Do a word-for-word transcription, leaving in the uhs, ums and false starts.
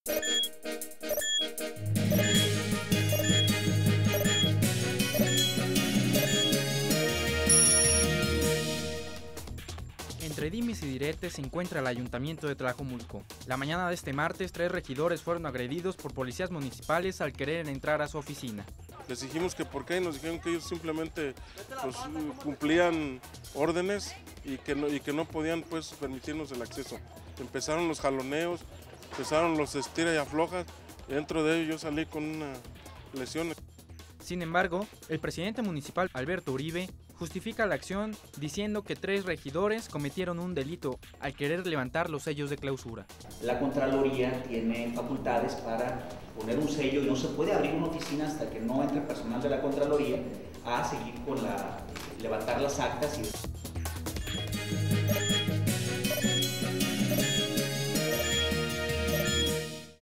Entre dimes y diretes se encuentra el Ayuntamiento de Tlajomulco. La mañana de este martes, tres regidores fueron agredidos por policías municipales al querer entrar a su oficina. Les dijimos que por qué, y nos dijeron que ellos simplemente pues, cumplían órdenes y que, no, y que no podían pues, permitirnos el acceso. Empezaron los jaloneos, empezaron los estira y aflojas, y dentro de ellos yo salí con una lesión. Sin embargo, el presidente municipal, Alberto Uribe, justifica la acción diciendo que tres regidores cometieron un delito al querer levantar los sellos de clausura. La Contraloría tiene facultades para poner un sello y no se puede abrir una oficina hasta que no entre personal de la Contraloría a seguir con la, levantar las actas y